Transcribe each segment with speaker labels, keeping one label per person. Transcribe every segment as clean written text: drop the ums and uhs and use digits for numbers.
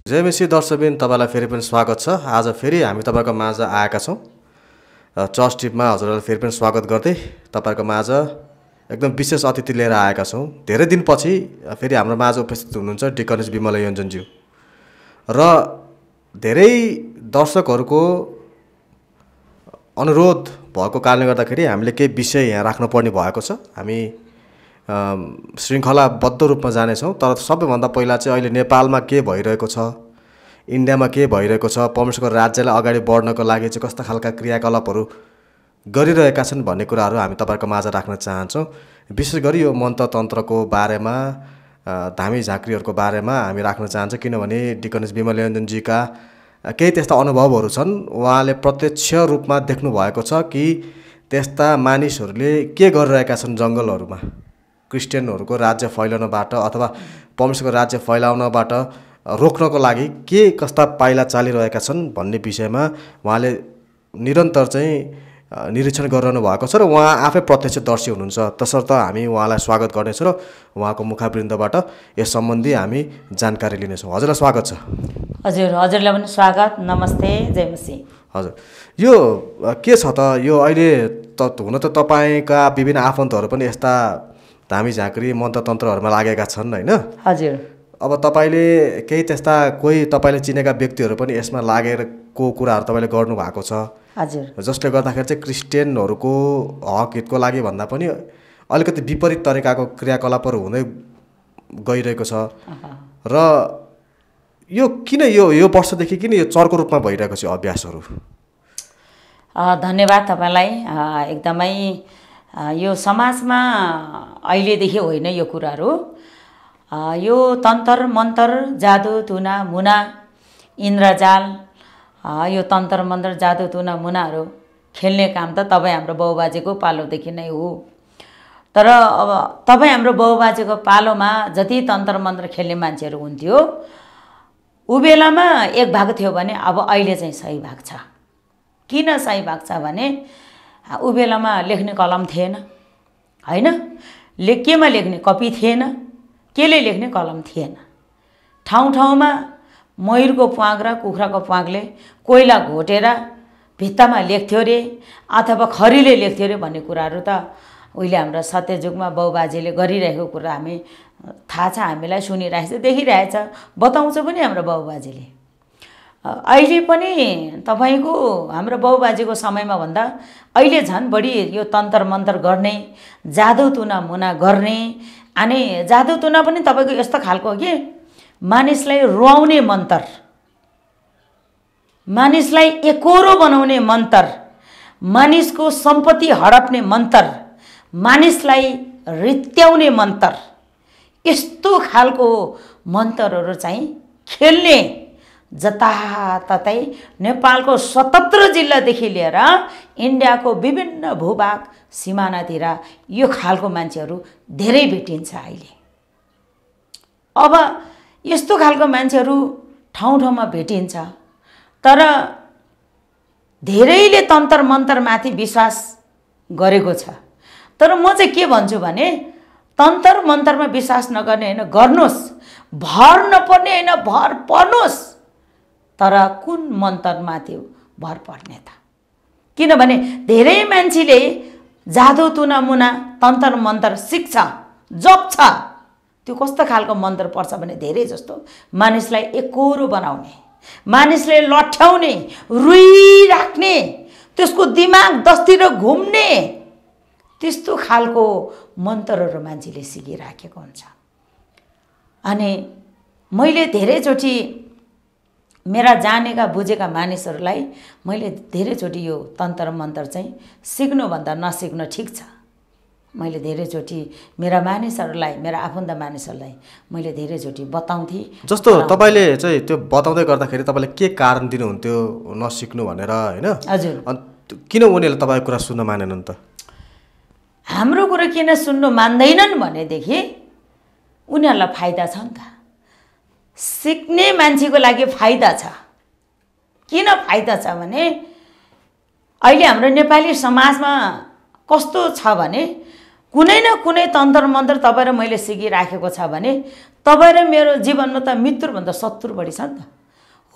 Speaker 1: जय मसी दर्शकबिन तपाईलाई फेरि पनि स्वागत छ। आज फेरि हामी तपाईको माझ आएका छौं। चर्च टिपमा हजुरलाई फेरि पनि स्वागत गर्दै तपाईको माझ एकदम विशेष अतिथि लिएर आएका छौं। धेरै दिनपछि फेरि हाम्रो माझ उपस्थित हुनुहुन्छ डिकनेस बिमला योन्जन ज्यू र धेरै दर्शकहरुको अनुरोध भएको कारणले गर्दाखेरि हामीले केही विषय यहाँ राख्न पर्ने भएको छ। हामी श्रृंखलाबद्ध रूपमा जानेछौं। तर सबैभन्दा पहिला चाहिँ अहिले नेपालमा के भइरहेको छ, इन्डियामा के भइरहेको छ, परमेश्वरको राज्यलाई अगाडि बढ्नको लागि चाहिँ कस्ता खालका क्रियाकलापहरू गरिरहेका छन् भन्ने कुराहरू हामी तपाईहरुको माझ राख्न चाहन्छौं। विशेष गरी यो मन्त्रतन्त्रको बारेमा, धामी झाँक्रीहरूको बारेमा हामी राख्न चाहन्छौं, किनभने डिकनेस बिमला योन्जनजीका केही त्यस्ता अनुभवहरू छन्। उहाँले प्रत्यक्ष रूपमा देख्नु भएको छ कि त्यस्ता मानिसहरूले के गरिरहेका छन् जंगलहरूमा, क्रिस्चियनहरूको राज्य फैलाउनबाट अथवा परमेश्वरको राज्य फैलाउनबाट रोक्नको लागि के कस्ता पाइला चालिरहेका छन् भन्ने विषयमा उहाँले निरन्तर चाहिँ निरीक्षण गरिरहनु भएको छ र उहाँ आफै प्रत्यक्षदर्शी हुनुहुन्छ। तसर्थ हामी उहाँलाई स्वागत गर्नेछौँ र उहाँको मुखावृन्दबाट यस सम्बन्धी हामी जानकारी लिनेछौँ। हजुरलाई स्वागत छ।
Speaker 2: हजुरलाई पनि स्वागत, नमस्ते, जय मसी।
Speaker 1: हजुर, यो के छ त, यो अहिले हुन त तपाईका विभिन्न आफन्तहरू पनि यस्ता धामी झाँक्री मन्त्रतन्त्रहरूमा लागेका छन् हैन?
Speaker 2: हजुर।
Speaker 1: अब तपाईले केही त्यस्ता कोही तपाईले चिनेका व्यक्तिहरू पनि यसमा लागेको कुराहरू तपाईले गर्नु भएको छ।
Speaker 2: हजुर।
Speaker 1: जसले गर्दाखेरि चाहिँ क्रिस्चियनहरूको हक हितको लागि भन्दा पनि अलिकति विपरीत तरिकाको क्रियाकलापहरू हुँदै गइरहेको छ र यो किन यो वर्षदेखि किन यो चर्को रूपमा भइरहेको छ अभ्यासहरू?
Speaker 2: धन्यवाद तपाईलाई। एकदमै यो समाजमा अहिलेदेखि होइन यो कुराहरू। यो तन्त्र मन्त्र, जादु टुना मुना, इन्द्रजाल, यो तन्त्र मन्त्र, जादु टुना मुनाहरू खेल्ने काम त तपाईँ हाम्रो बाउबाजेको पालोदेखि नै हो। तर अब तपाईँ हाम्रो बाउबाजेको पालोमा जति तन्त्र मन्त्र खेल्ने मान्छेहरू हुन्थ्यो उ बेलामा एक भाग थियो भने अब अहिले चाहिँ सही भाग छ। किन सही भाग छ भने उ बेलामा लेख्ने कलम थिएन हैन, केमा लेख्ने कपी थिएन, केले लेख्ने कलम थिएन। ठाउँ ठाउँमा मयूरको प्वाँख र कुखुराको प्वाँखले कोइला घोटेर भित्तामा लेख्थ्यो रे अथवा खरीले लेख्थ्यो रे भन्ने कुराहरू त उहिले हाम्रो सत्ययुगमा बाउबाजेले गरिरहेको कुरा हामी थाहा छ, हामीलाई सुनिरहेछ, देखिरहेछ, बताउँछ पनि हाम्रो बाउबाजेले। अहिले पनि तपाईको हाम्रो बाउबाजेको समयमा भन्दा अहिले झन् बढी यो तन्त्र मन्त्र गर्ने, जादु टुना मुना गर्ने। अनि जादु टुना पनि तपाईको यस्तो खालको के मानिसलाई रुवाउने मन्त्र, मानिसलाई एकोरो बनाउने मन्त्र, मानिसको सम्पत्ति हडप्ने मन्त्र, मानिसलाई रित्याउने मन्त्र, यस्तो खालको मन्त्रहरू चाहिँ खेल्ने जताततै नेपालको 77 जिल्लादेखि लिएर इन्डियाको विभिन्न भूभाग सिमानातिर यो खालको मान्छेहरू धेरै भेटिन्छ अहिले। अब यस्तो खालको मान्छेहरू ठाउँ ठाउँमा भेटिन्छ। तर धेरैले तन्त्र मन्त्रमाथि विश्वास गरेको छ। तर म चाहिँ के भन्छु भने तन्त्र मन्त्रमा विश्वास नगर्ने हैन, गर्नुस्, भर नपर्ने हैन, भर पर्नुस्। तर कुन मन्त्रमाथि भर पर्ने त? किनभने धेरै मान्छेले जादु टुना मुना तन्त्र मन्त्र सिक्छ, जप्छ। त्यो कस्तो खालको मन्त्र पर्छ भने धेरै जस्तो मानिसलाई एकोरो बनाउने, मानिसले लठ्याउने, रुइराख्ने, त्यसको दिमाग दसतिर घुम्ने, त्यस्तो खालको मन्त्रहरू मान्छेले सिकिराखेको हुन्छ। अनि मैले धेरैचोटि मेरा जानेका बुझेका मानिसहरूलाई मैले धेरैचोटि यो तन्त्र मन्त्र चाहिँ सिक्नुभन्दा नसिक्नु ठिक छ। मैले धेरैचोटि मेरा मानिसहरूलाई, मेरा आफन्त मानिसहरूलाई मैले धेरैचोटि बताउँथेँ।
Speaker 1: जस्तो तपाईले चाहिँ त्यो बताउँदै गर्दाखेरि तपाईले के कारण दिनुहुन्थ्यो नसिक्नु भनेर हैन?
Speaker 2: हजुर।
Speaker 1: किन उनीहरूले तपाईको कुरा सुन्न मानेनन् त?
Speaker 2: हाम्रो कुरा किन सुन्नु मान्दैनन् भनेदेखि उनीहरूलाई फाइदा छ नि त। सिक्ने मान्छेको लागि फाइदा छ। किन फाइदा छ भने अहिले हाम्रो नेपाली समाजमा कस्तो छ भने कुनै न कुनै तन्त्र मन्त्र तपाईँ र मैले सिकिराखेको छ भने तपाईँ र मेरो जीवनमा त मित्रभन्दा शत्रु बढी छ नि त।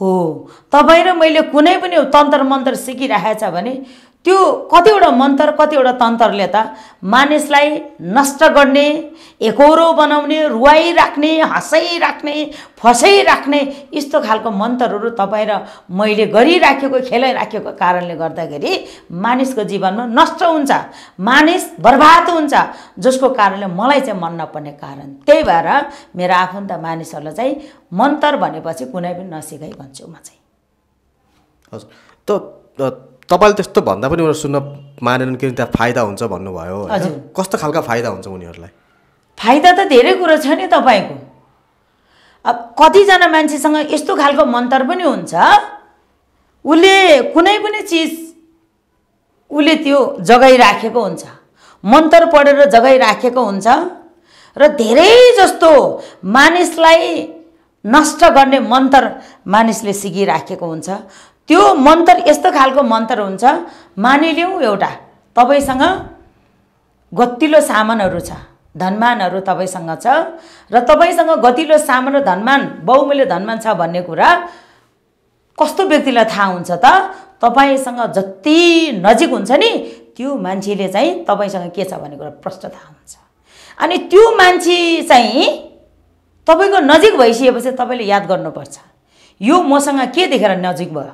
Speaker 2: हो। तपाईँ र मैले कुनै पनि तन्त्र मन्त्र सिकिरहेको छ भने त्यो कतिवटा मन्त्र कतिवटा तन्त्रले त मानिसलाई नष्ट गर्ने, एकहोरो बनाउने, रुवाइराख्ने, हँसाइराख्ने, फसाइराख्ने यस्तो खालको मन्त्रहरू तपाईँ र मैले गरिराखेको खेलाइराखेको कारणले गर्दाखेरि मानिसको जीवनमा नष्ट हुन्छ, मानिस बर्बाद हुन्छ, जसको कारणले मलाई चाहिँ मन नपर्ने कारण। त्यही भएर मेरो आफन्त मानिसहरूलाई चाहिँ मन्त्र भनेपछि कुनै पनि नसिकाइ भन्छु म चाहिँ।
Speaker 1: हजुर, त तपाईँले त्यस्तो भन्दा पनि उनीहरू सुन्न मानेनन् कि त्यहाँ फाइदा हुन्छ भन्नुभयो।
Speaker 2: हजुर,
Speaker 1: कस्तो खालका फाइदा हुन्छ उनीहरूलाई?
Speaker 2: फाइदा त धेरै कुरो छ नि तपाईँको। अब कतिजना मान्छेसँग यस्तो खालको मन्त्र पनि हुन्छ, उसले कुनै पनि चिज उसले त्यो जगाइराखेको हुन्छ, मन्त्र पढेर जगाइराखेको हुन्छ र धेरै जस्तो मानिसलाई नष्ट गर्ने मन्त्र मानिसले सिकिराखेको हुन्छ। त्यो मन्त्र यस्तो खालको मन्त्र हुन्छ, मानिलिउँ एउटा तपाईसँग गतिलो सामानहरू छ, धनमानहरू तपाईसँग छ र तपाईसँग गतिलो सामान र धनमान बहुमूल्य धनमान छ भन्ने कुरा कस्तो व्यक्तिलाई थाहा हुन्छ त? तपाईसँग जति नजिक हुन्छ नि त्यो मान्छेले चाहिँ तपाईसँग के छ भन्ने कुरा प्रष्ट थाहा हुन्छ। अनि त्यो मान्छे चाहिँ तपाईको नजिक भइसकेपछि तपाईले याद गर्नुपर्छ, यो मसँग के देखेर नजिक भयो?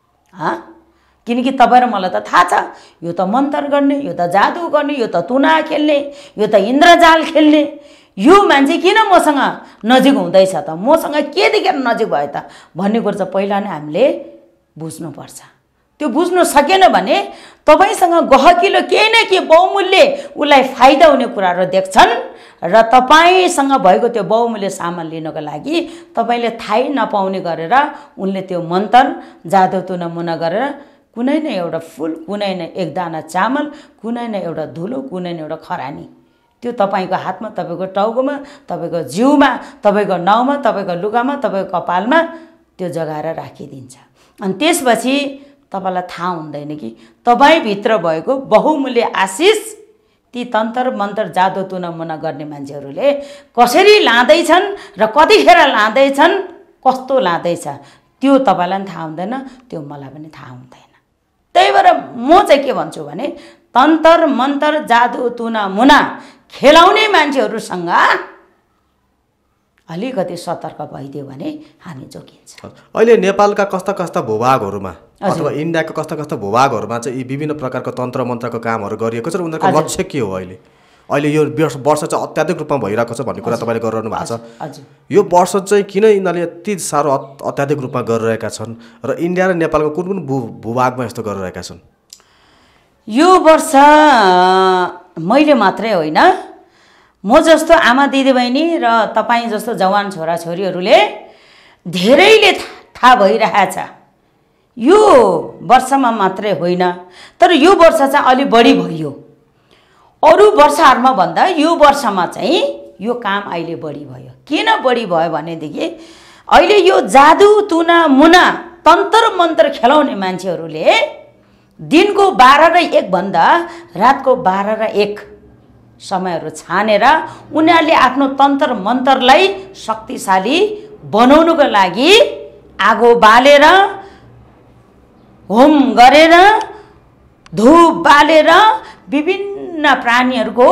Speaker 2: किनकि तपाईँ र मलाई त थाहा छ यो त मन्त्र गर्ने, यो त जादु गर्ने, यो त तुना खेल्ने, यो त इन्द्रजाल खेल्ने, यो मान्छे किन मसँग नजिक हुँदैछ त? मसँग के देखेर नजिक भयो त भन्ने कुरा चाहिँ पहिला नै हामीले बुझ्नुपर्छ। त्यो बुझ्नु सकेन भने तपाईसँग गहकिलो केही न केही बहुमूल्य उसलाई फाइदा हुने कुराहरू देख्छन् र तपाईसँग भएको त्यो बहुमूल्य सामान लिनको लागि तपाईले थाहै नपाउने गरेर उनले त्यो मन्त्र जादु तुना मुना गरेर कुनै न एउटा फूल, कुनै न एक दाना चामल, कुनै न एउटा धुलो, कुनै न एउटा खरानी त्यो तपाईको हातमा, तपाईको टाउकोमा, तपाईको जिउमा, तपाईको नाउमा, तपाईको लुगामा, तपाईको कपालमा त्यो जगाएर राखिदिन्छ। अनि त्यसपछि तपाईलाई थाहा हुँदैन कि तपाईभित्र भएको बहुमूल्य आशिष ती तन्त्र मन्त्र जादु तुना मुना गर्ने मान्छेहरूले कसरी लाँदैछन् र कतिखेर लाँदैछन्, कस्तो लाँदैछ त्यो तपाईलाई पनि थाहा हुँदैन, त्यो मलाई पनि थाहा हुँदैन। त्यही भएर म चाहिँ के भन्छु भने तन्त्र मन्त्र जादु तुना मुना खेलाउने मान्छेहरूसँग अलिकति सतर्क भइदियो भने हामी जोगिन्छ।
Speaker 1: अहिले नेपालका कस्ता कस्ता भूभागहरूमा अथवा इन्डियाको कस्ता कस्ता भूभागहरूमा चाहिँ यी विभिन्न प्रकारको तन्त्र मन्त्रको कामहरू गरिएको छ र उनीहरूको लक्ष्य के हो? अहिले यो वर्ष चाहिँ अत्याधिक रूपमा भइरहेको छ भन्ने कुरा तपाईँले गरिरहनु भएको छ। यो वर्ष चाहिँ किन यिनीहरूले यति साह्रो अत्याधिक रूपमा गरिरहेका छन् र इन्डिया र नेपालको कुन कुन भूभागमा यस्तो गरिरहेका छन्?
Speaker 2: यो वर्ष मैले मात्रै होइन, म जस्तो आमा दिदीबहिनी र तपाईँ जस्तो जवान छोराछोरीहरूले धेरैले थाहा भइरहेछ। यो वर्षमा मात्रै होइन, तर यो वर्ष चाहिँ अलि बढी भयो अरू वर्षहरूमा भन्दा। यो वर्षमा चाहिँ यो काम अहिले बढी भयो। किन बढी भयो भनेदेखि अहिले यो जादु तुना मुना तन्त्र मन्त्र खेलाउने मान्छेहरूले दिनको 12 र 1 भन्दा रातको 12 र 1 समयहरू छानेर उनीहरूले आफ्नो तन्त्र मन्त्रलाई शक्तिशाली बनाउनुको लागि आगो बालेर, होम गरेर, धूप बालेर विभिन्न प्राणीहरूको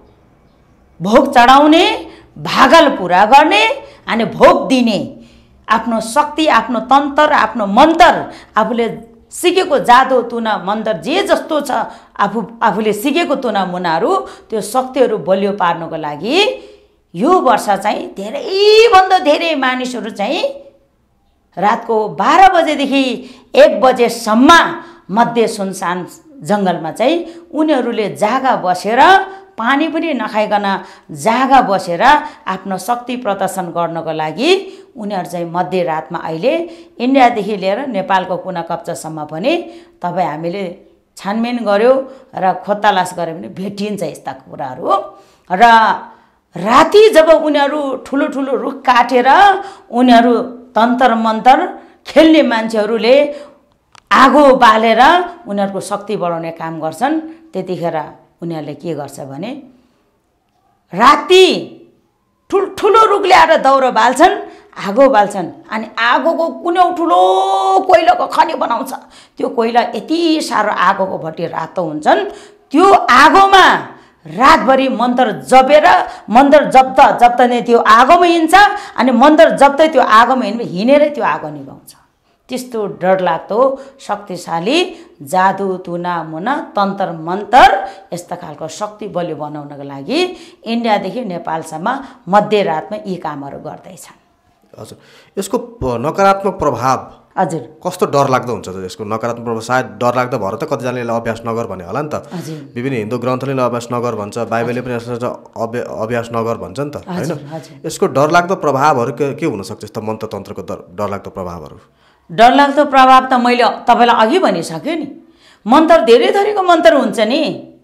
Speaker 2: भोग चढाउने, भागल पुरा गर्ने अनि भोग दिने, आफ्नो शक्ति, आफ्नो तन्त्र, आफ्नो मन्त्र, आफूले सिकेको जादु तुना मन्त्र जे जस्तो छ आफूले सिकेको तुना मुनाहरू त्यो शक्तिहरू बलियो पार्नको लागि यो वर्ष चाहिँ धेरैभन्दा धेरै मानिसहरू चाहिँ रातको 12 बजेदेखि 1 बजेसम्म मध्य सुनसान जङ्गलमा चाहिँ उनीहरूले जागा बसेर, पानी पनि नखाइकन जागा बसेर आफ्नो शक्ति प्रदर्शन गर्नको लागि उनीहरू चाहिँ मध्यरातमा अहिले इन्डियादेखि लिएर नेपालको कुना कप्चासम्म पनि तपाईँ हामीले छानबिन गर्यो र खोदतलास गऱ्यो भने भेटिन्छ यस्ता कुराहरू। र राति जब उनीहरू ठुलो ठुलो रुख काटेर उनीहरू तन्त्र मन्त्र खेल्ने मान्छेहरूले आगो बालेर उनीहरूको शक्ति बढाउने काम गर्छन्, त्यतिखेर उनीहरूले के गर्छ भने राति ठुल्ठुलो रुख ल्याएर दाउरा बाल्छन्, आगो बाल्छन् अनि आगोको कुनै ठुलो कोइलाको खनी बनाउँछ। त्यो कोइला यति साह्रो आगोको भट्टी रातो हुन्छन्। त्यो आगोमा रातभरि मन्त्र जपेर मन्त्र जप्दा नै त्यो आगोमा हिँड्छ अनि मन्त्र जप्दै त्यो आगोमा हिँडेरै त्यो आगो निभाउँछ। त्यस्तो डरलाग्दो शक्तिशाली जादु तुना मुना तन्त्र मन्त्र यस्ता खालको शक्ति बलियो बनाउनको लागि इन्डियादेखि नेपालसम्म मध्यरातमा यी कामहरू गर्दैछन्।
Speaker 1: हजुर, यसको नकारात्मक प्रभाव
Speaker 2: हजुर
Speaker 1: कस्तो डरलाग्दो हुन्छ त? यसको नकारात्मक प्रभाव सायद डरलाग्दो भएर त कतिजनाले यसलाई अभ्यास नगर भने होला नि त। विभिन्न हिन्दू ग्रन्थले अभ्यास नगर भन्छ, बाइबलले पनि अभ्यास नगर भन्छ नि त, होइन? यसको डरलाग्दो प्रभावहरू के हुनसक्छ? यस्तो मन्त्र तन्त्रको डरलाग्दो प्रभावहरू?
Speaker 2: डरलाग्दो प्रभाव त मैले तपाईँलाई अघि भनिसकेँ नि। मन्त्र धेरै थरीको मन्त्र हुन्छ नि।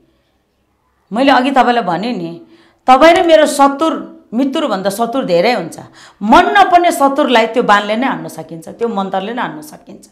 Speaker 2: मैले अघि तपाईँलाई भने नि, तपाईँ र मेरो मृत्युभन्दा शत्रु धेरै हुन्छ। मन नपर्ने शत्रुलाई त्यो बाणले नै हान्न सकिन्छ, त्यो मन्त्रले नै हान्न सकिन्छ।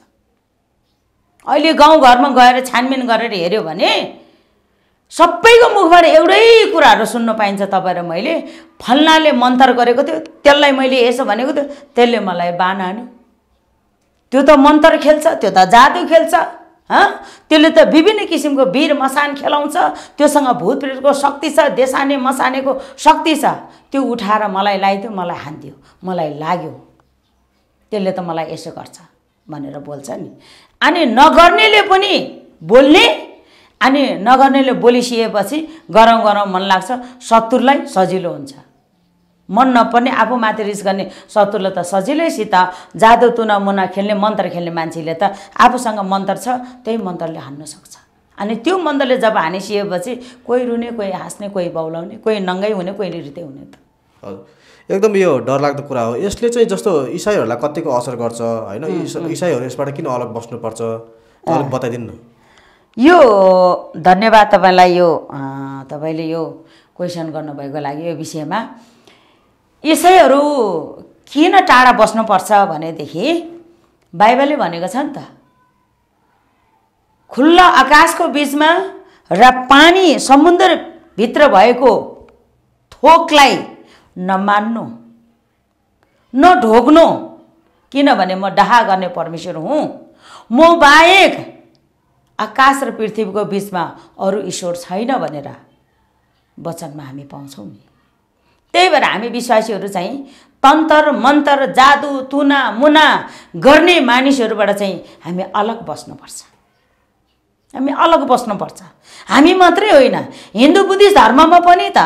Speaker 2: अहिले गाउँघरमा गएर छानबिन गरेर हेऱ्यो भने सबैको मुखबाट एउटै कुराहरू सुन्न पाइन्छ। तपाईँ र मैले फल्नाले मन्त्र गरेको थियो, त्यसलाई मैले यसो भनेको थियो, त्यसले मलाई बाण हान्यो। त्यो त मन्त्र खेल्छ, त्यो त जादु खेल्छ। त्यसले त विभिन्न किसिमको वीर मसान खेलाउँछ। त्योसँग भूत प्रेतको शक्ति छ, देसाने मसानेको शक्ति छ। त्यो उठाएर मलाई लगाइदियो, मलाई हान्दियो, मलाई लाग्यो, त्यसले त मलाई यसो गर्छ भनेर बोल्छ नि। अनि नगर्नेले पनि बोल्ने, अनि नगर्नेले बोलिसकेपछि गरौँ मन लाग्छ। शत्रुलाई सजिलो हुन्छ। मन नपर्ने आफूमाथि रिस गर्ने शत्रुले त सजिलैसित जादु तुना मुना खेल्ने मन्त्र खेल्ने मान्छेले त आफूसँग मन्त्र छ, त्यही मन्त्रले हान्न सक्छ। अनि त्यो मन्त्रले जब हानिसकेपछि कोही रुने, कोही हाँस्ने, कोही बौलाउने, कोही नङ्गै हुने, कोही नृत्य हुने त।
Speaker 1: हजुर, एकदम यो डरलाग्दो कुरा हो। यसले चाहिँ जस्तो इसाईहरूलाई कतिको असर गर्छ, होइन? इसाईहरू यसबाट किन अलग बस्नुपर्छ, अलिक बताइदिनु न।
Speaker 2: यो धन्यवाद तपाईँलाई, यो तपाईँले यो क्वेसन गर्नुभएको लागि। यो विषयमा इसाईहरू किन टाढा बस्नुपर्छ भनेदेखि बाइबलले भनेको छ नि त, खुल्ला आकाशको बिचमा र पानी समुद्रभित्र भएको थोकलाई नमान्नु, नढोग्नु, किनभने म डाहा गर्ने परमेश्वर हुँ। म बाहेक आकाश र पृथ्वीको बिचमा अरू ईश्वर छैन भनेर वचनमा हामी पाउँछौँ नि। त्यही भएर हामी विश्वासीहरू चाहिँ तन्त्र मन्त्र जादु तुना मुना गर्ने मानिसहरूबाट चाहिँ हामी अलग बस्नुपर्छ। हामी अलग बस्नुपर्छ। हामी मात्रै होइन, हिन्दू बुद्धिस्ट धर्ममा पनि त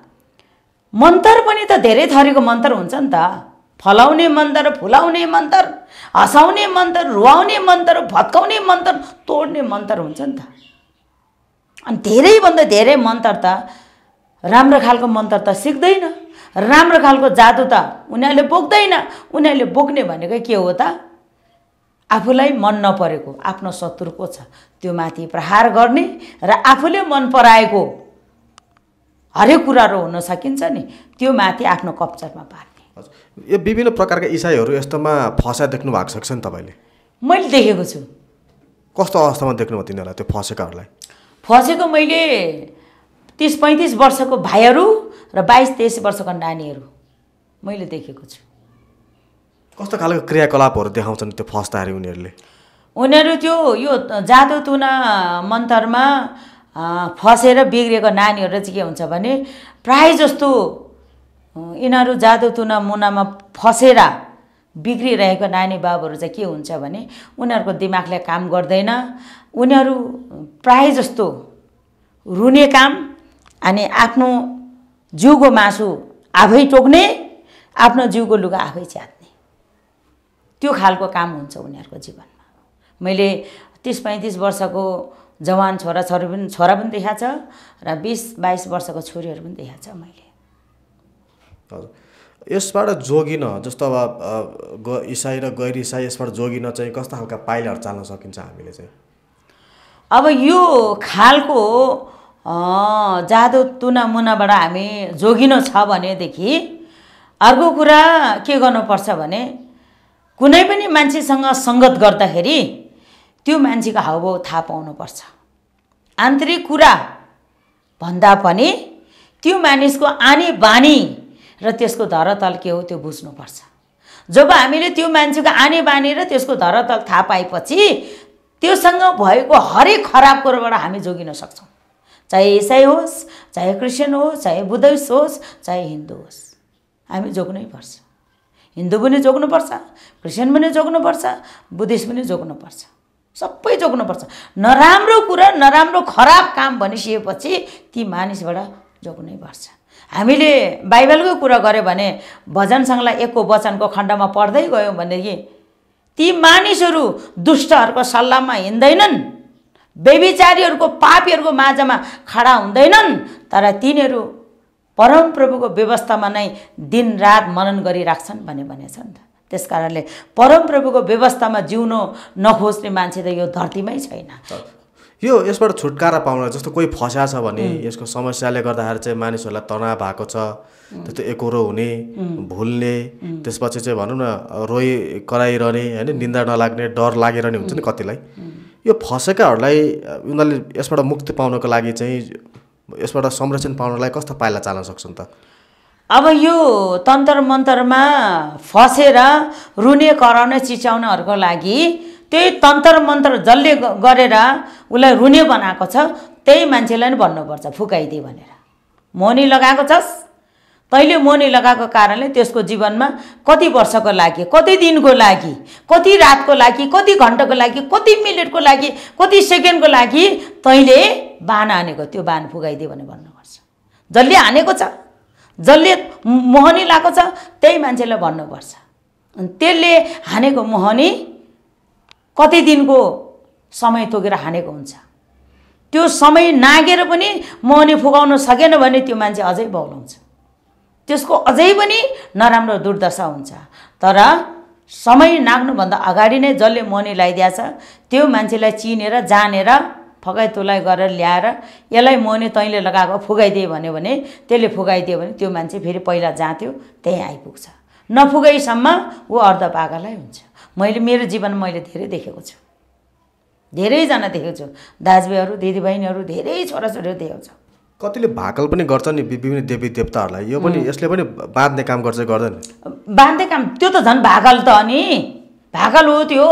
Speaker 2: मन्त्र पनि त धेरै थरीको मन्त्र हुन्छ नि त। फलाउने मन्त्र, फुलाउने मन्त्र, हँसाउने मन्त्र, रुवाउने मन्त्र, भत्काउने मन्त्र, तोड्ने मन्त्र हुन्छ नि त। अनि धेरैभन्दा धेरै मन्त्र त राम्रो खालको मन्त्र त सिक्दैन, राम्रो खालको जादु त उनीहरूले बोक्दैन। उनीहरूले बोक्ने भनेको के हो त? आफूलाई मन नपरेको आफ्नो शत्रुको छ त्यो माथि प्रहार गर्ने र आफूले मन पराएको हरेक कुराहरू हुन सकिन्छ नि, त्यो माथि आफ्नो कब्जामा पार्ने।
Speaker 1: यो विभिन्न प्रकारका इसाईहरू यस्तोमा फसा देख्नु भएको छ नि तपाईँले?
Speaker 2: मैले देखेको छु।
Speaker 1: कस्तो अवस्थामा देख्नुभयो तिनीहरूलाई, त्यो फसेकाहरूलाई?
Speaker 2: फसेको मैले 30-35 वर्षको भाइहरू र 22-23 वर्षको नानीहरू मैले देखेको छु।
Speaker 1: कस्तो खालको क्रियाकलापहरू देखाउँछन् त्यो फस्दाखेरि उनीहरूले?
Speaker 2: उनीहरू त्यो यो जादु तुना मन्तरमा फसेर बिग्रेको नानीहरू चाहिँ के हुन्छ भने प्राय जस्तो यिनीहरू जादु तुना मुनामा फसेर बिग्रिरहेको नानी बाबुहरू चाहिँ के हुन्छ भने उनीहरूको दिमागले काम गर्दैन। उनीहरू प्राय जस्तो रुने काम, अनि आफ्नो जिउको मासु आफै टोक्ने, आफ्नो जिउको लुगा आफै च्यात्ने, त्यो खालको काम हुन्छ उनीहरूको जीवनमा। मैले 30-35 वर्षको जवान छोरा पनि देखाएको छ र 20-22 वर्षको छोरीहरू पनि देखाएको छ मैले।
Speaker 1: यसबाट जोगिन, जस्तो अब इसाई र गैर इसाई यसबाट जोगिन चाहिँ कस्ता खालका पाइलाहरू चाल्न सकिन्छ हामीले चाहिँ?
Speaker 2: अब यो खालको जादु तुना मुनाबाट हामी जोगिनु छ भनेदेखि अर्को कुरा के गर्नुपर्छ भने कुनै पनि मान्छेसँग सङ्गत गर्दाखेरि त्यो मान्छेको हावभाव थाहा पाउनुपर्छ। आन्तरिक कुरा भन्दा पनि त्यो मानिसको आनी बानी र त्यसको धरातल के हो त्यो बुझ्नुपर्छ। जब हामीले त्यो मान्छेको आनी बानी र त्यसको धरातल थाहा पाएपछि त्योसँग भएको हरेक खराब कुरोबाट हामी जोगिन सक्छौँ। चाहे इसाई होस्, चाहे क्रिस्चियन होस्, चाहे बुद्धिस्ट होस्, चाहे हिन्दू होस्, हामी जोग्नै पर्छ। हिन्दू पनि जोग्नुपर्छ, क्रिस्चियन पनि जोग्नुपर्छ, बुद्धिस्ट पनि जोग्नुपर्छ, सबै जोग्नुपर्छ। नराम्रो कुरा, नराम्रो खराब काम भनिसकेपछि ती मानिसबाट जोग्नै पर्छ। हामीले बाइबलको कुरा गऱ्यो भने भजन सङ्ग्रह 1 को वचनको खण्डमा पढ्दै गयौँ भनेदेखि ती मानिसहरू दुष्टहरूको सल्लाहमा हिँड्दैनन्, व्यभिचारीहरूको पापीहरूको माझमा खडा हुँदैनन्, तर तिनीहरू परमप्रभुको व्यवस्थामा नै दिनरात मनन गरिराख्छन् भनेछ नि त। त्यसकारणले परमप्रभुको व्यवस्थामा जिउन नखोज्ने मान्छे त यो धरतीमै छैन।
Speaker 1: यो यसबाट छुटकारा पाउन जस्तो कोही फस्या छ भने यसको समस्याले गर्दाखेरि चाहिँ मानिसहरूलाई तनाव भएको छ, त्यस्तो एकोरो हुने, भुल्ने, त्यसपछि चाहिँ भनौँ न रोइ कराइरहने होइन, निन्दा नलाग्ने, डर लागिरहने हुन्छ नि कतिलाई। यो फसेकाहरूलाई उनीहरूले यसबाट मुक्ति पाउनको लागि चाहिँ यसबाट संरक्षण पाउनलाई कस्तो पाइला चाल्न सक्छन् त?
Speaker 2: अब यो तन्त्र मन्तरमा फसेर रुने कराउने चिच्याउनहरूको लागि त्यही तन्त्र मन्त्र जसले गरेर उसलाई रुने बनाएको छ त्यही मान्छेलाई नै भन्नुपर्छ फुकाइदे भनेर। मोनी लगाएको छस्, तैँले मोनी लगाएको कारणले त्यसको जीवनमा कति वर्षको लागि, कति दिनको लागि, कति रातको लागि, कति घन्टाको लागि, कति मिनटको लागि, कति सेकेन्डको लागि तैँले बाण हानेको, त्यो बाण फुकाइदे भनेर भन्नुपर्छ। जसले हानेको छ, जसले मोहनी लगाएको छ त्यही मान्छेलाई भन्नुपर्छ। अनि त्यसले हानेको मोहनी कति दिनको समय तोकेर हानेको हुन्छ, त्यो समय नागेर पनि मोहनी फुकाउन सकेन भने त्यो मान्छे अझै बौलाउँछ, त्यसको अझै पनि नराम्रो दुर्दशा हुन्छ। तर समय नाग्नुभन्दा अगाडि नै जसले मोहनी लगाइदिएछ त्यो मान्छेलाई चिनेर जानेर फकाइ तुलाइ गरेर ल्याएर यसलाई मोहनी तैँले लगाएको फुकाइदिए भन्यो भने त्यसले फुकाइदियो भने त्यो मान्छे फेरि पहिला जहाँ थियो त्यहीँ आइपुग्छ। नफुकाइसम्म ऊ अर्ध पागलै हुन्छ। मैले मेरो जीवन मैले धेरै देखेको छु, धेरैजना देखेको छु, दाजुभाइहरू, दिदीबहिनीहरू, धेरै छोराछोरीहरू देखेको छु।
Speaker 1: कतिले भाकल पनि गर्छ नि विभिन्न देवी देवताहरूलाई, यो पनि यसले पनि बाँध्ने काम गर्छ गर्दैन?
Speaker 2: बाँध्ने काम त्यो त झन् भाकल त अनि भाकल हो त्यो।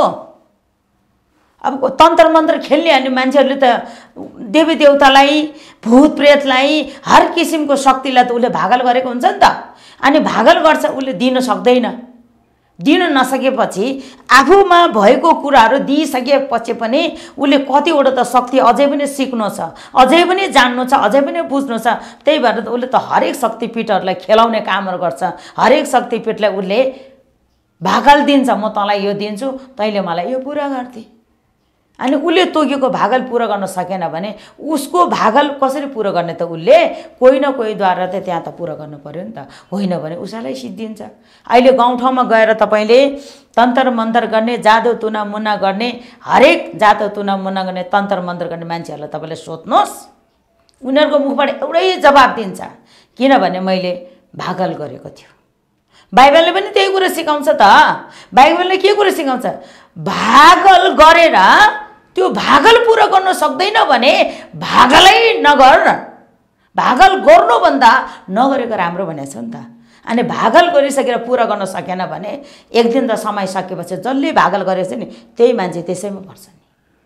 Speaker 2: अब तन्त्र मन्त्र खेल्ने अनि मान्छेहरूले त देवी देवतालाई, भूत प्रेतलाई, हर किसिमको शक्तिलाई त उसले भाकल गरेको हुन्छ नि त। अनि भाकल गर्छ, उसले दिन सक्दैन। दिन नसकेपछि आफूमा भएको कुराहरू दिइसकेपछि पनि उसले कतिवटा त शक्ति अझै पनि सिक्नु छ, अझै पनि जान्नु छ, अझै पनि बुझ्नु छ। त्यही भएर त उसले त हरेक शक्तिपीठहरूलाई खेलाउने कामहरू गर्छ। हरेक शक्तिपीठलाई उसले भाकल दिन्छ, म तँलाई यो दिन्छु, तैँले मलाई यो पुरा गर्थे। अनि उसले तोकेको भागल पुरा गर्न सकेन भने उसको भागल कसरी पुरा गर्ने त? उसले कोही न कोहीद्वारा त त्यहाँ त पुरा गर्नु पर्यो नि त, होइन भने उसैलाई सिद्धिन्छ। अहिले गाउँठाउँमा गएर तपाईँले तन्त्र मन्त्र गर्ने, जादु तुना मुना गर्ने, हरेक जादु तुना मुना गर्ने, तन्त्र मन्त्र गर्ने मान्छेहरूलाई तपाईँले सोध्नुहोस्, उनीहरूको मुखबाट एउटै जवाब दिन्छ, किनभने मैले भागल गरेको थियो। बाइबलले पनि त्यही कुरा सिकाउँछ त। बाइबलले के कुरा सिकाउँछ? भागल गरेर त्यो भागल पुरा गर्न सक्दैन भने भागलै नगर, भागल गर्नुभन्दा नगरेको राम्रो भनेको छ नि त। अनि भागल गरिसकेर पुरा गर्न सकेन भने एक दिन त समय सकेपछि जसले भागल गरेछ नि त्यही मान्छे त्यसैमा पर्छ नि,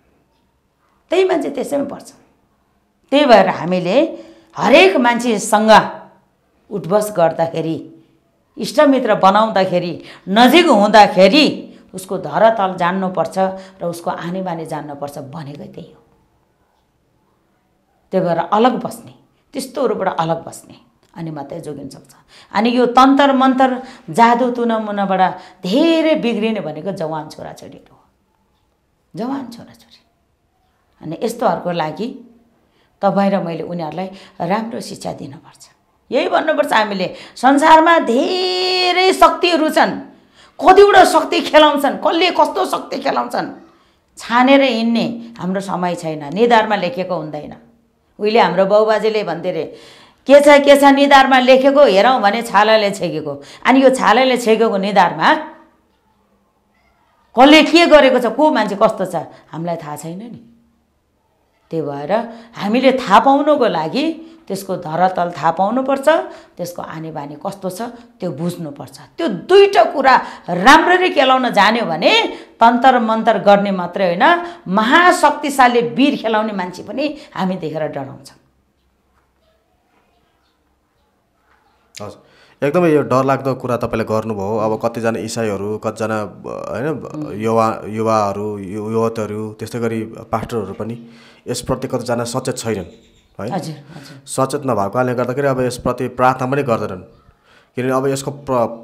Speaker 2: त्यही मान्छे त्यसैमा पर्छ। त्यही भएर हामीले हरेक मान्छेसँग उठबस गर्दाखेरि, इष्टमित्र बनाउँदाखेरि, नजिक हुँदाखेरि उसको धरातल जान्नुपर्छ र उसको आनी बानी जान्नुपर्छ भनेकै त्यही हो। त्यही भएर अलग बस्ने, त्यस्तोहरूबाट अलग बस्ने, अनि मात्रै जोगिन सक्छ। अनि यो तन्त्र मन्त्र जादु तुना मुनाबाट धेरै बिग्रिने भनेको जवान छोराछोरीहरू हो, जवान छोराछोरी। अनि यस्तोहरूको लागि तपाईँ र मैले उनीहरूलाई राम्रो शिक्षा दिनुपर्छ। यही भन्नुपर्छ हामीले, संसारमा धेरै शक्तिहरू छन्, कतिवटा शक्ति खेलाउँछन्, कसले कस्तो शक्ति खेलाउँछन्, छानेर हिँड्ने हाम्रो समय छैन। निधारमा लेखेको हुँदैन। उहिले हाम्रो बाउबाजेले भन्थे रे, के छ निधारमा लेखेको हेरौँ भने छालाले छेकेको। अनि यो छालाले छेकेको निधारमा कसले के गरेको छ, को मान्छे कस्तो छ, हामीलाई थाहा छैन नि। त्यही भएर हामीले थाहा पाउनको लागि त्यसको धरातल थाहा पाउनुपर्छ, त्यसको आनी बानी कस्तो छ त्यो बुझ्नुपर्छ। त्यो दुईटा कुरा राम्ररी खेलाउन जान्यो भने तन्तर मन्तर गर्ने मात्रै होइन, महाशक्तिशाली वीर खेलाउने मान्छे पनि हामी देखेर डराउँछौँ।
Speaker 1: हजुर, एकदमै यो डरलाग्दो कुरा तपाईँले गर्नुभयो। अब कतिजना इसाईहरू, कतिजना होइन युवाहरू, युवतीहरू, त्यस्तै गरी पास्टरहरू पनि यसप्रति कतिजना सचेत छैनन् है। सचेत नभएको कारणले गर्दाखेरि अब यसप्रति प्रार्थना पनि गर्दैनन्। किनभने अब यसको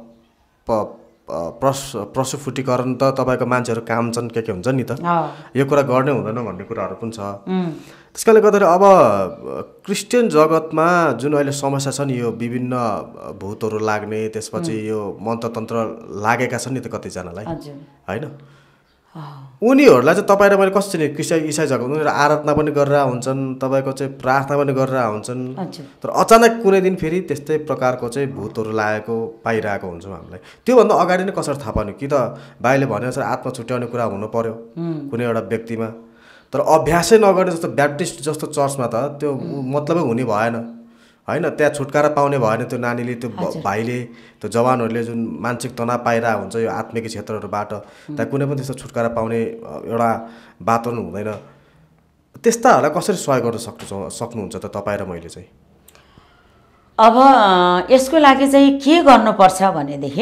Speaker 1: प्रस्फुटीकरण त तपाईँको मान्छेहरू काम छन्, के हुन्छन् नि त, यो कुरा गर्ने हुँदैन भन्ने कुराहरू पनि छ। त्यस कारणले गर्दाखेरि अब क्रिस्चियन जगतमा जुन अहिले समस्या छ नि, यो विभिन्न भूतहरू लाग्ने, त्यसपछि यो मन्त्रतन्त्र लागेका छन् नि त कतिजनालाई होइन, उनीहरूलाई चाहिँ तपाईँ र मैले कसरी इसाई जगत उनीहरू आराधना पनि गरेर हुन्छन्, तपाईँको चाहिँ प्रार्थना पनि गरेर हुन्छन्, तर अचानक कुनै दिन फेरि त्यस्तै प्रकारको चाहिँ भूतहरू लागेको पाइरहेको हुन्छौँ हामीलाई। त्योभन्दा अगाडि नै कसरी थाहा पाउने? कि त भाइले भनेअनुसार आत्मा छुट्याउने कुरा हुनु पर्यो कुनै एउटा व्यक्तिमा, तर अभ्यासै नगर्ने जस्तो ब्याप्टिस्ट जस्तो चर्चमा त त्यो मतलबै हुने भएन होइन। त्यहाँ छुटकारा पाउने भएन त्यो नानीले, त्यो भाइले, त्यो जवानहरूले जुन मानसिक तनाव पाइरहेको हुन्छ यो आत्मिक क्षेत्रहरूबाट, त्यहाँ कुनै पनि त्यस्तो छुटकारा पाउने एउटा वातावरण हुँदैन। त्यस्ताहरूलाई कसरी सहयोग गर्न सक्नुहुन्छ त तपाईँ र मैले चाहिँ?
Speaker 2: अब यसको लागि चाहिँ के गर्नुपर्छ भनेदेखि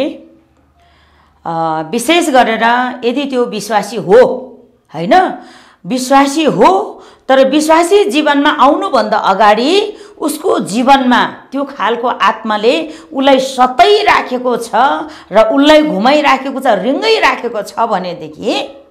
Speaker 2: विशेष गरेर यदि त्यो विश्वासी हो होइन, विश्वासी हो तर विश्वासी जीवनमा आउनुभन्दा अगाडि उसको जीवनमा त्यो खालको आत्माले उसलाई सताइराखेको छ र उसलाई घुमाइराखेको छ, रिङ्गाइराखेको छ भनेदेखि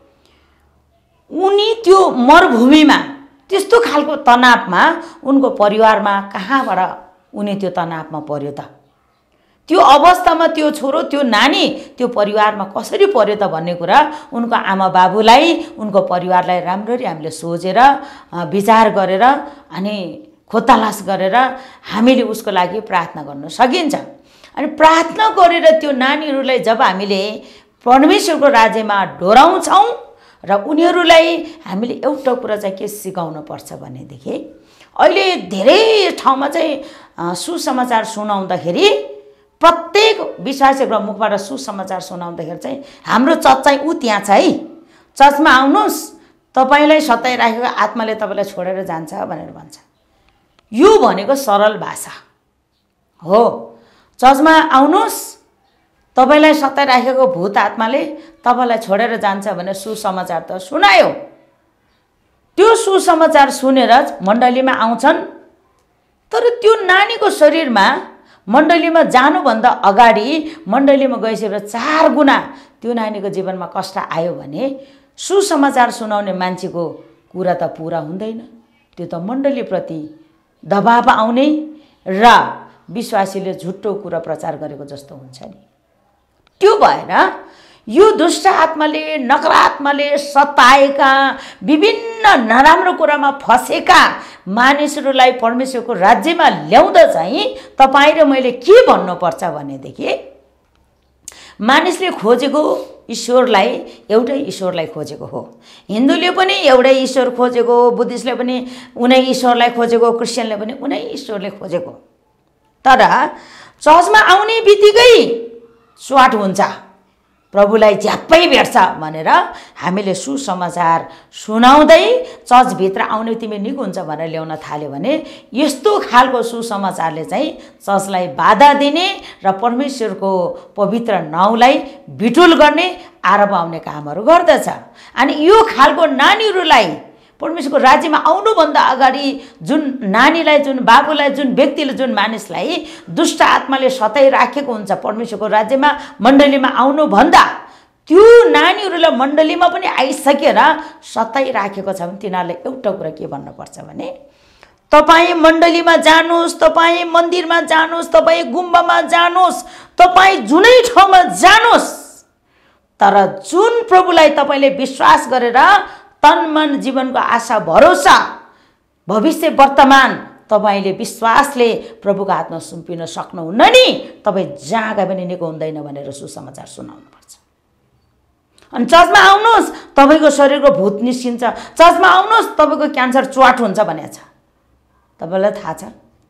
Speaker 2: उनी त्यो मरुभूमिमा त्यस्तो खालको तनावमा उनको परिवारमा कहाँबाट उनी त्यो तनावमा पर्यो त? त्यो अवस्थामा त्यो छोरो, त्यो नानी त्यो परिवारमा कसरी पर्यो त भन्ने कुरा उनको आमा बाबुलाई, उनको परिवारलाई राम्ररी हामीले सोचेर विचार गरेर अनि खोतालास गरेर हामीले उसको लागि प्रार्थना गर्न सकिन्छ। अनि प्रार्थना गरेर त्यो नानीहरूलाई जब हामीले परमेश्वरको राज्यमा डोराउँछौँ र उनीहरूलाई हामीले एउटा कुरा चाहिँ के सिकाउनु पर्छ भनेदेखि, अहिले धेरै ठाउँमा चाहिँ सुसमाचार सुनाउँदाखेरि, प्रत्येक विश्वासीहरूको मुखबाट सुसमाचार सुनाउँदाखेरि चाहिँ हाम्रो चर्च चाहिँ त्यहाँ छ है, चर्चमा आउनुहोस्, तपाईँलाई सताइराखेको आत्माले तपाईँलाई छोडेर जान्छ भनेर भन्छ। यो भनेको सरल भाषा हो। चर्चमा आउनुहोस्, तपाईँलाई सताइराखेको भूत आत्माले तपाईँलाई छोडेर जान्छ भने सुसमाचार त सुनायो। त्यो सुसमाचार सुनेर मण्डलीमा आउँछन्, तर त्यो नानीको शरीरमा मण्डलीमा जानुभन्दा अगाडि मण्डलीमा गइसकेर 4 गुणा त्यो नानीको जीवनमा कष्ट आयो भने सुसमाचार सुनाउने मान्छेको कुरा त पुरा हुँदैन। त्यो त मण्डलीप्रति दबाब आउने र विश्वासीले झुट्टो कुरा प्रचार गरेको जस्तो हुन्छ नि। त्यो भएर यो दुष्ट आत्माले, नकारात्माले सताएका, विभिन्न नराम्रो कुरामा फसेका मानिसहरूलाई परमेश्वरको राज्यमा ल्याउँदा चाहिँ तपाईँ र मैले के भन्नुपर्छ भनेदेखि, मानिसले खोजेको ईश्वरलाई एउटै ईश्वरलाई खोजेको हो। हिन्दूले पनि एउटै ईश्वर खोजेको, बुद्धिस्टले पनि उनै ईश्वरलाई खोजेको, क्रिस्चियनले पनि उनै ईश्वरले खोजेको। तर चर्चमा आउने बित्तिकै स्वाट हुन्छ, प्रभुलाई झ्याप्पै भेट्छ भनेर हामीले सुसमाचार सुनाउँदै चर्चभित्र आउने तिमी निको हुन्छ भनेर ल्याउन थाल्यो भने यस्तो खालको सुसमाचारले चाहिँ चर्चलाई बाधा दिने र परमेश्वरको पवित्र नाउँलाई बिटुल गर्ने, आरोप आउने कामहरू गर्दछ। अनि यो खालको नानीहरूलाई परमेश्वरको राज्यमा आउनुभन्दा अगाडि जुन नानीलाई, जुन बाबुलाई, जुन व्यक्तिले, जुन मानिसलाई दुष्ट आत्माले सताइराखेको हुन्छ परमेश्वरको राज्यमा मण्डलीमा आउनुभन्दा, त्यो नानीहरूलाई मण्डलीमा पनि आइसकेर सताइराखेको छ भने तिनीहरूले एउटा कुरा के भन्नुपर्छ भने, तपाईँ मण्डलीमा जानुहोस्, तपाईँ मन्दिरमा जानुहोस्, तपाईँ गुम्बामा जानुहोस्, तपाईँ जुनै ठाउँमा जानुहोस्, तर जुन प्रभुलाई तपाईँले विश्वास गरेर तन मन जीवनको आशा भरोसा भविष्य वर्तमान तपाईँले विश्वासले प्रभुको हातमा सुम्पिन सक्नुहुन्न नि, तपाईँ जहाँ गए पनि निको हुँदैन भनेर सुसमाचार सुनाउनुपर्छ। अनि चर्चमा आउनुहोस्, तपाईँको शरीरको भूत निस्किन्छ, चर्चमा आउनुहोस्, तपाईँको क्यान्सर च्वाट हुन्छ भनेको छ। तपाईँलाई थाहा छ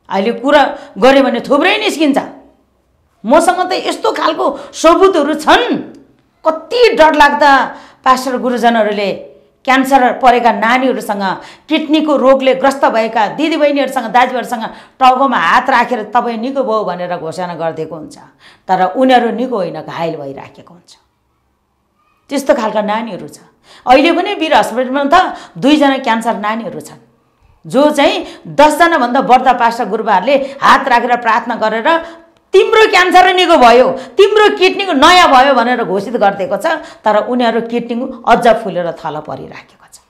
Speaker 2: अहिले कुरा गऱ्यो भने थुप्रै निस्किन्छ। मसँग त यस्तो खालको सबुतहरू छन्। कति डरलाग्दा पास्टर गुरुजनहरूले क्यान्सर परेका नानीहरूसँग, किडनीको रोगले ग्रस्त भएका दिदीबहिनीहरूसँग, दाजुभाइहरूसँग टाउकोमा हात राखेर तपाईँ निको भयो भनेर घोषणा गरिदिएको हुन्छ, तर उनीहरू निको होइन, घायल भइराखेको हुन्छ। त्यस्तो खालका नानीहरू छ। अहिले पनि वीर हस्पिटलमा त 2 जना क्यान्सर नानीहरू छन्, जो चाहिँ 10 जनाभन्दा बढ्दा पास्टर गुरुबाहरूले हात राखेर प्रार्थना गरेर तिम्रो क्यान्सर निको भयो, तिम्रो किडनीको नयाँ भयो भनेर घोषित गरिदिएको छ, तर उनीहरू किडनी अझ फुलेर थला परिराखेको छ।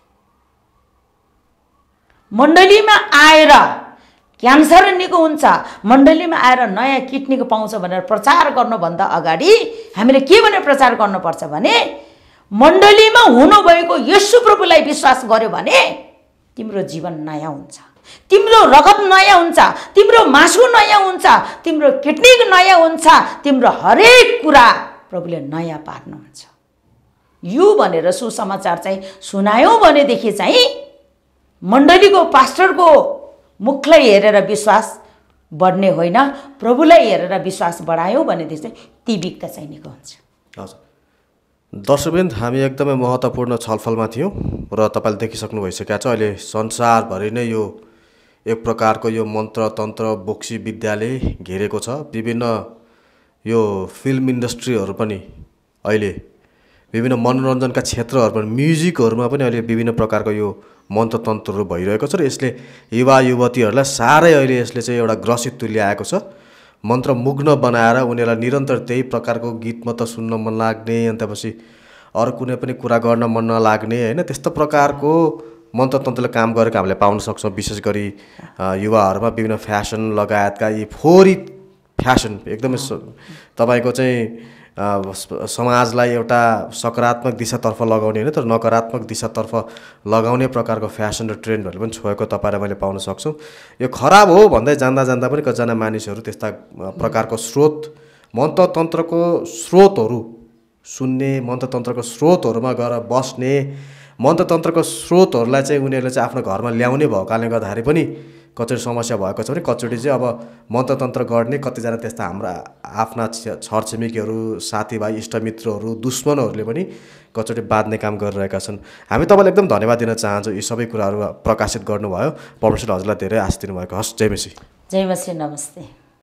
Speaker 2: मण्डलीमा आएर क्यान्सर निको हुन्छ, मण्डलीमा आएर नयाँ किडनीको पाउँछ भनेर प्रचार गर्नुभन्दा अगाडि हामीले के भनेर प्रचार गर्नुपर्छ भने मण्डलीमा हुनुभएको येशू प्रभुलाई विश्वास गर्यो भने तिम्रो जीवन नयाँ हुन्छ, तिम्रो रगत नयाँ हुन्छ, तिम्रो मासु नयाँ हुन्छ, तिम्रो किडनी नयाँ हुन्छ, तिम्रो हरेक कुरा प्रभुले नयाँ पार्नुहुन्छ। यो भनेर सुसमाचार चाहिँ सुनायौँ भनेदेखि चाहिँ मण्डलीको पास्टरको मुखलाई हेरेर विश्वास बढ्ने होइन, प्रभुलाई हेरेर विश्वास बढायौँ भनेदेखि चाहिँ ती व्यक्ति चाहिँ निको हुन्छ।
Speaker 1: हजुर दर्शकवृन्द, हामी एकदमै महत्त्वपूर्ण छलफलमा थियौँ र तपाईँले देखिसक्नु भइसकेको छ। अहिले संसारभरि नै यो एक प्रकारको यो मन्त्र तन्त्र बोक्सी विद्याले घेरेको छ। विभिन्न यो फिल्म इन्डस्ट्रीहरू पनि अहिले, विभिन्न मनोरञ्जनका क्षेत्रहरू पनि, म्युजिकहरूमा पनि अहिले विभिन्न प्रकारको यो मन्त्र तन्त्रहरू भइरहेको छ र यसले युवा युवतीहरूलाई साह्रै अहिले यसले चाहिँ एउटा ग्रसित तुल्याएको छ। मन्त्रमुग्न बनाएर उनीहरूलाई निरन्तर त्यही प्रकारको गीत मात्र सुन्न मन लाग्ने, अनि त्यसपछि अरू कुनै पनि कुरा गर्न मन नलाग्ने, होइन, त्यस्तो प्रकारको मन्त्रतन्त्रले काम गरेको हामीले पाउन सक्छौँ। विशेष गरी युवाहरूमा विभिन्न फ्यासन लगायतका यी फोहोरी फ्यासन एकदमै तपाईँको चाहिँ समाजलाई एउटा सकारात्मक दिशातर्फ लगाउने होइन, तर नकारात्मक दिशातर्फ लगाउने प्रकारको फ्यासन र ट्रेन्डहरू पनि छोएको तपाईँ र मैले पाउन सक्छौँ। यो खराब हो भन्दै जाँदा जाँदा पनि कतिजना मानिसहरू त्यस्ता प्रकारको स्रोत, मन्त्रतन्त्रको स्रोतहरू सुन्ने, मन्त्रतन्त्रको स्रोतहरूमा गएर बस्ने, मन्त्रतन्त्रको स्रोतहरूलाई चाहिँ उनीहरूले चाहिँ आफ्नो घरमा ल्याउने भएको कारणले गर्दाखेरि पनि कतिवटा समस्या भएको छ भने कतिचोटि चाहिँ अब मन्त्रतन्त्र गर्ने कतिजना त्यस्ता हाम्रा आफ्ना छरछिमेकीहरू, साथीभाइ, इष्टमित्रहरू, दुश्मनहरूले पनि कतिचोटि बाँध्ने काम गरिरहेका छन्। हामी तपाईँलाई एकदम धन्यवाद दिन चाहन्छौँ, यी सबै कुराहरू प्रकाशित गर्नुभयो। परमेश्वरले हजुरलाई धेरै आशीष दिनुभएको। हस्, जय मसी।
Speaker 2: जय मसी, नमस्ते।